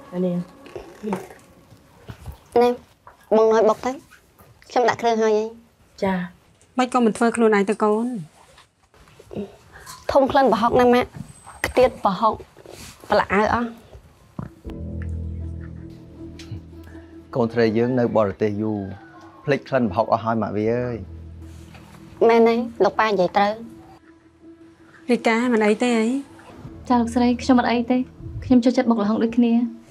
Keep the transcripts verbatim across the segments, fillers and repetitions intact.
Anh em anh em bông nói bọc tới trong đã kêu hơi vậy cha mấy con mình phơiខ្លួនឯងទៅកូន thông lên bảo học năm á tiết bảo học bà là ai á con trai dưỡng nơi bờ tây du flick lên bảo học ở hai mà vì ơi mẹ này lộc ba vậy trời រីកាមិនអីទេអីចាលោកស្រីខ្ញុំអត់អីទេខ្ញុំចូលចិត្តបុកលហុងដូចគ្នា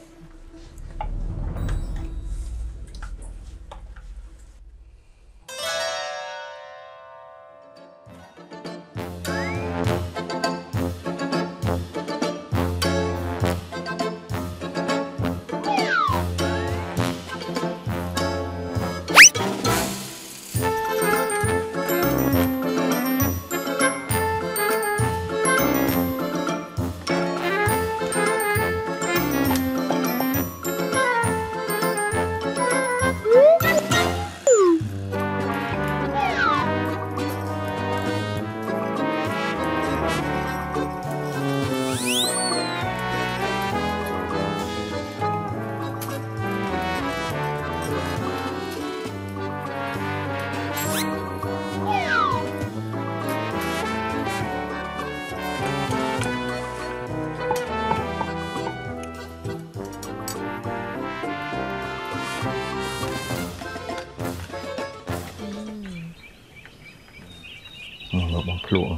Nó bằng lụa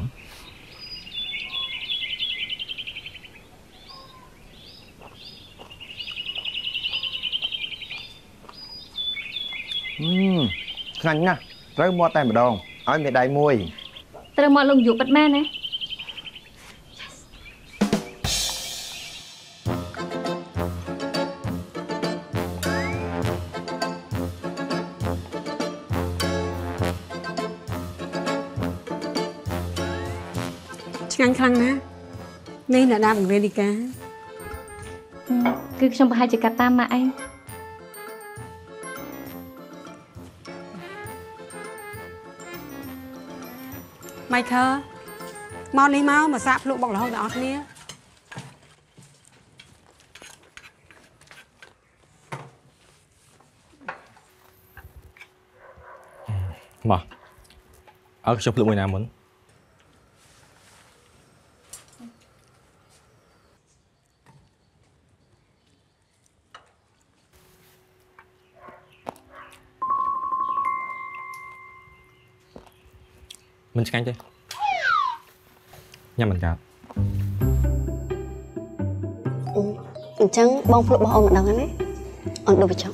Ừm, nhanh nha, rớt mua tay một đòn, ôi mẹ đầy mùi. Tôi mua lông dụ bật mẹ này. ឆ្ងាញ់ខ្លាំងណាស់នេះអ្នកដាបង្រៀនរីកាគឺខ្ញុំប្រហែលជាកាត់តាមម៉ាក់ឯងម៉ៃខលមកនេះមកមកសាកភ្លក់បុកល្ហុងទាំងអស់គ្នាមកអើខ្ញុំភ្លក់មួយណាមុនមិនឆ្ងាញ់ទេញ៉ាំមិនកើតអញ្ចឹងបងភ្លក់របស់អូនម្ដងណាអូនដូចចង់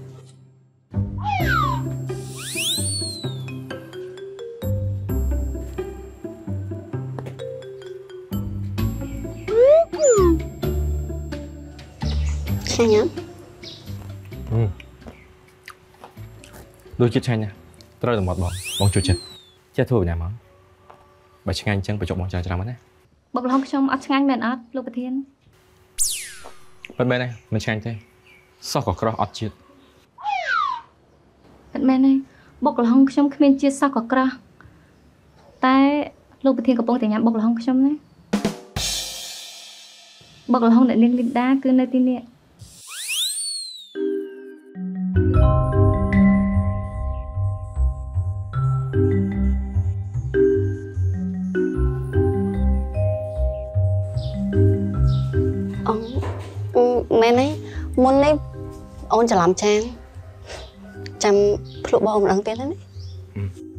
ឆ្ងាញ់អត់ដូចចិត្តឆ្ងាញ់ណាស់ត្រូវតែមកបងបងជួយចិត្តចេះធ្វើបញ្ញាមកបើឆ្ងាញ់អញ្ចឹងបញ្ចុកបងច្រើនច្រើនណាបុកល្ហុងខ្ញុំអត់ឆ្ងាញ់មែនអត់លោកប្រធានប៉ិនមែនទេមិនឆ្ងាញ់ទេសោះក៏ក្រោះអត់ជាតិប៉ិនមែនទេបុកល្ហុងខ្ញុំគ្មានជាតិសោះក៏ក្រោះតែលោកប្រធានកំពុងតែញ៉ាំបុកល្ហុងខ្ញុំណាបុកល្ហុងអ្នកនាងលីនដាគឺនៅទីនេះមែនទេមុននេះអូនច្រឡំចានចាំភ្លក់បងម្ដងទៀតណា